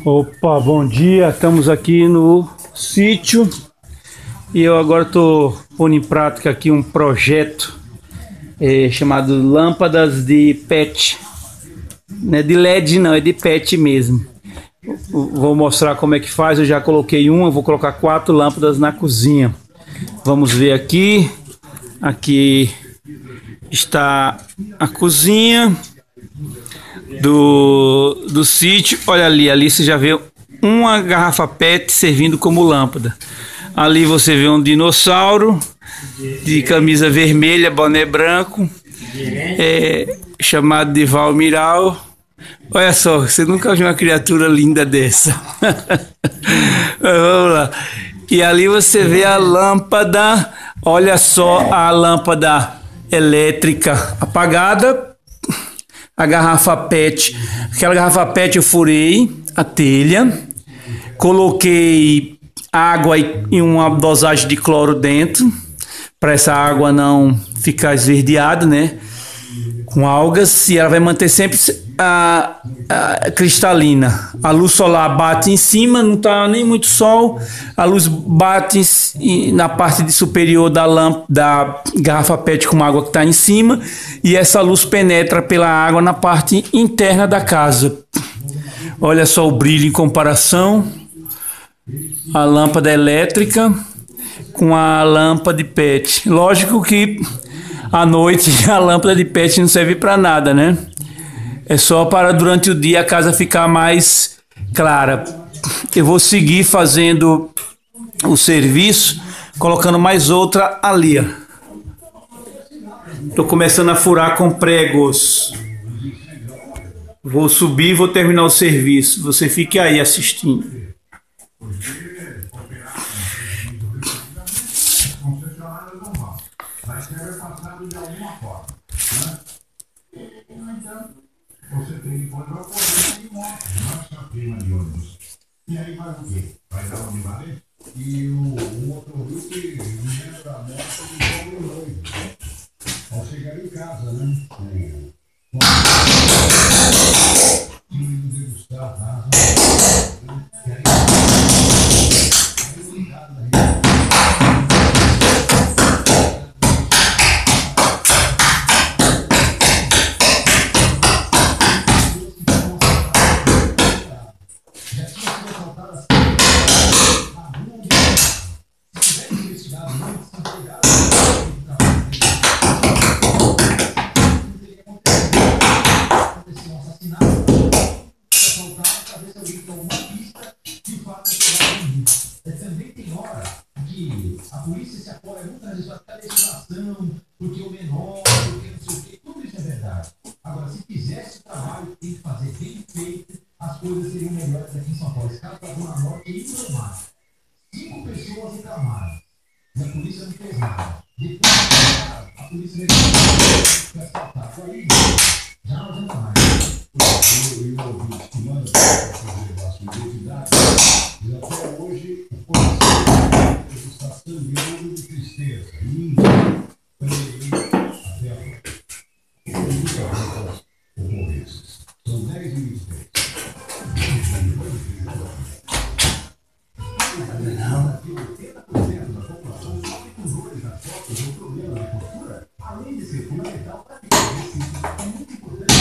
Opa, bom dia, estamos aqui no sítio e eu agora estou pondo em prática aqui um projeto chamado lâmpadas de PET. Não é de LED não, é de PET mesmo. Vou mostrar como é que faz. Eu já coloquei uma, vou colocar 4 lâmpadas na cozinha. Vamos ver aqui. Aqui está a cozinha do sítio. Olha ali você já vê uma garrafa PET servindo como lâmpada. Ali você vê um dinossauro de camisa vermelha, boné branco, chamado de Valmiral. Olha só, você nunca viu uma criatura linda dessa. Vamos lá. E ali você vê a lâmpada. Olha só a lâmpada elétrica apagada. A garrafa PET. Aquela garrafa PET eu furei a telha. Coloquei água e uma dosagem de cloro dentro. Para essa água não ficar esverdeada, né? Com algas. E ela vai manter sempre a cristalina. A luz solar bate em cima, não está nem muito sol. A luz bate na parte superior da garrafa PET com água que está em cima. E essa luz penetra pela água na parte interna da casa. Olha só o brilho em comparação. A lâmpada elétrica com a lâmpada de PET. Lógico que à noite a lâmpada de PET não serve para nada, né? É só para durante o dia a casa ficar mais clara. Eu vou seguir fazendo o serviço, colocando mais outra ali. Estou começando a furar com pregos. Vou subir e vou terminar o serviço. Você fique aí assistindo. Você tem que encontrar o correio de moto, nossa prima de ônibus. E aí vai o quê? Vai dar onde vai? E o motorista lembra a moto do pobre noivo. Ao chegar em casa, né? Degustar a casa. E aí ligado na rede. A polícia se apoia muito na legislação, porque o menor, porque não sei o quê, tudo isso é verdade. Agora, se fizesse o trabalho que tem que fazer bem feito, as coisas seriam melhores aqui em São Paulo. Esse cara pagou uma nota inormal. 5 pessoas reclamaram. E a polícia não fez nada. Depois, a polícia veio assaltar. Aí, já não adianta mais. Eu ouvi que manda fazer a sua identidade. E até hoje, o policial está sangrando de tristeza. Ninguém prendeu até agora. Eu nunca vi ocorrências. São 10 minutos. Além de ser fundamental para que é muito importante.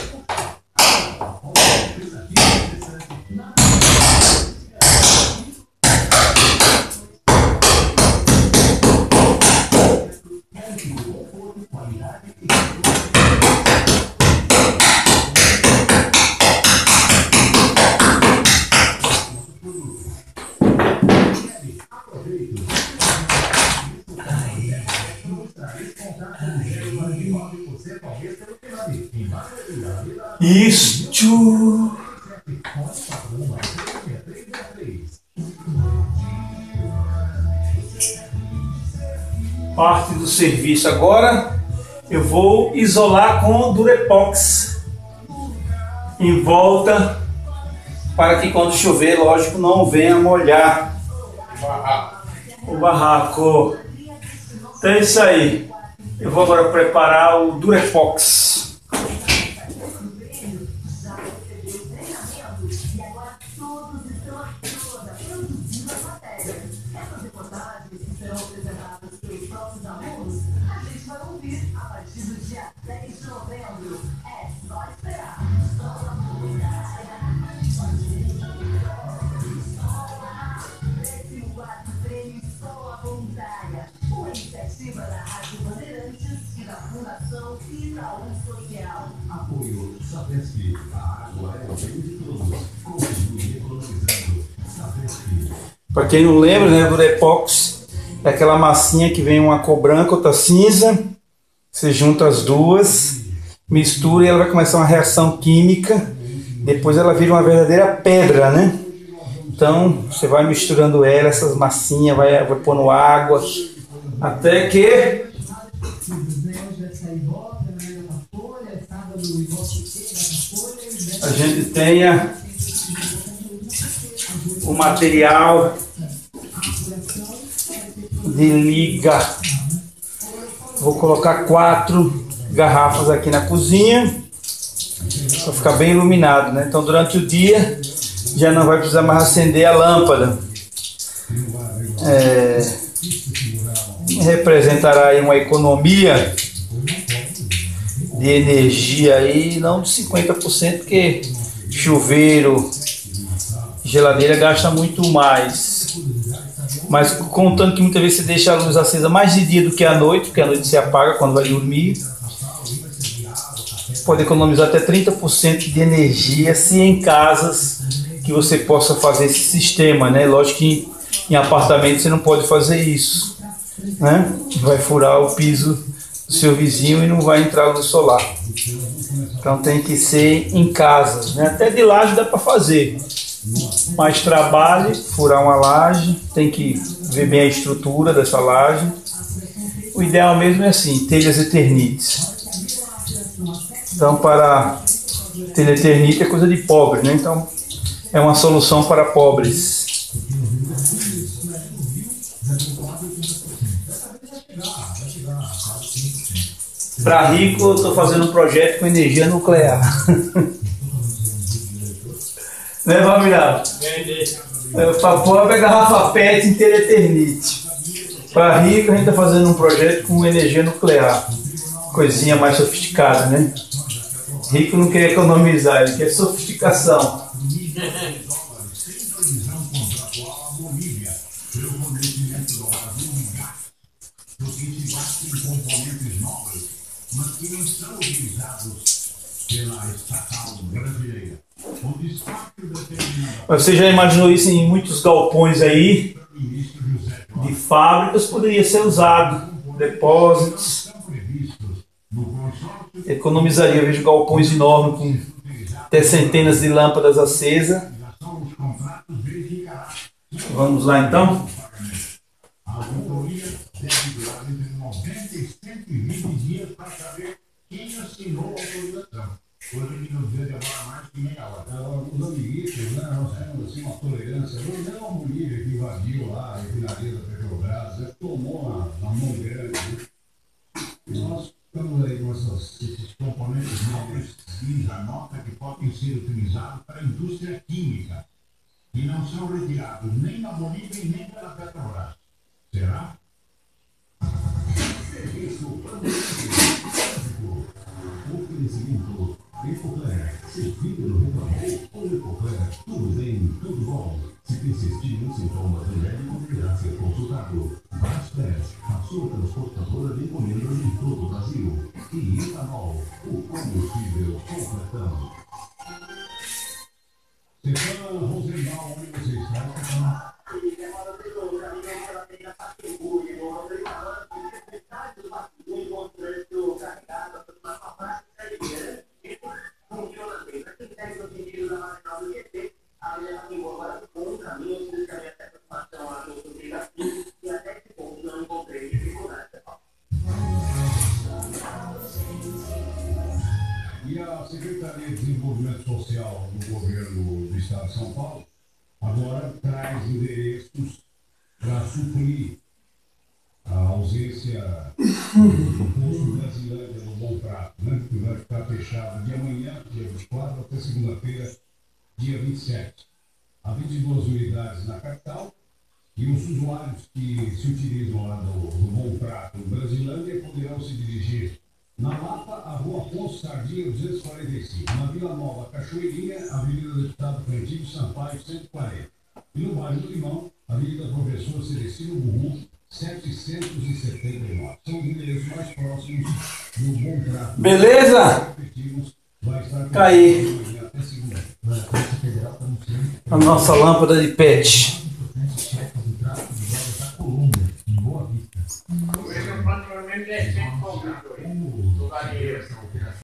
Isto. Parte do serviço agora. Eu vou isolar com Durepox em volta para que quando chover, lógico, não venha molhar o barraco. Então é isso aí. Eu vou agora preparar o Durepox. Sabesp, a água é o bem de todos. Continue economizando. Sabesp. Para quem não lembra, né, Durepox é aquela massinha que vem uma cor branca, outra cinza. Você junta as duas, mistura e ela vai começar uma reação química. Depois ela vira uma verdadeira pedra, né? Então você vai misturando ela, essas massinhas, vai pondo água, até que a gente tenha o material de liga. Vou colocar 4 garrafas aqui na cozinha para ficar bem iluminado, né? Então durante o dia já não vai precisar mais acender a lâmpada. Representará aí uma economia de energia aí, não de 50%, porque chuveiro, geladeira gasta muito mais. Mas contando que muitas vezes você deixa a luz acesa mais de dia do que à noite, porque à noite você apaga quando vai dormir, pode economizar até 30% de energia se em casas que você possa fazer esse sistema, né? Lógico que em apartamento você não pode fazer isso, né? Vai furar o piso do seu vizinho e não vai entrar luz solar. Então tem que ser em casas, né? Até de laje dá para fazer. Mais trabalho, furar uma laje, tem que ver bem a estrutura dessa laje. O ideal mesmo é assim, telhas Eternit. Então para telha Eternit é coisa de pobre, né? Então é uma solução para pobres. Para rico eu estou fazendo um projeto com energia nuclear. Né, Valmirado? Para pobre é garrafa PET em telha Eternit. Para rico a gente está fazendo um projeto com energia nuclear. Coisinha mais sofisticada, né? Rico não quer economizar, ele quer sofisticação. Mas que não são utilizados pela estatal brasileira. O destaque determinado. Você já imaginou isso em muitos galpões aí de fábricas? Poderia ser usado, depósitos. Economizaria, eu vejo galpões enormes com até centenas de lâmpadas acesas. Vamos lá então? A auditoria deve durar entre 90 e 120 dias para saber quem assinou a autorização. Coisa que nos deve demorar mais que meia hora. Os amiguitos, né, nós temos assim, uma tolerância. Não é uma mulher que invadiu lá a refinaria da Petrobras, tomou na mão grande. Nós estamos aí com esses componentes nobres e a nota que podem ser utilizados para a indústria química. E não são retirados nem na Bolívia e nem pela Petrobras. Será? Serviço oferecimento Ecocler. Servido no reclamou ou Ecocler. Tudo bem, tudo bom. Se persistirem sintomas do médico, deverá ser consultado. Bastes, a sua transportadora de encomendas em todo o Brasil. E etanol, o combustível completão. Stefano Rosenbaum, onde você está, Stefano? E a Secretaria de Desenvolvimento Social do governo do Estado de São Paulo agora traz endereços para suprir a ausência do posto Brasilândia no Bom Prato, né? Que vai ficar fechado de amanhã, dia 24, até segunda-feira, dia 27. Há 22 unidades na capital e os usuários que se utilizam lá do Bom Prato, Brasilândia, poderão se dirigir na Lapa, a Rua Afonso Sardinha, 245. Na Vila Nova, Cachoeirinha, Avenida Deputado Cantinho Sampaio, 140. E no bairro do Limão, Avenida Professor Celestino Burrum, 779. São os endereços mais próximos do Bom Prato. Beleza? Tá aí a nossa lâmpada de pet.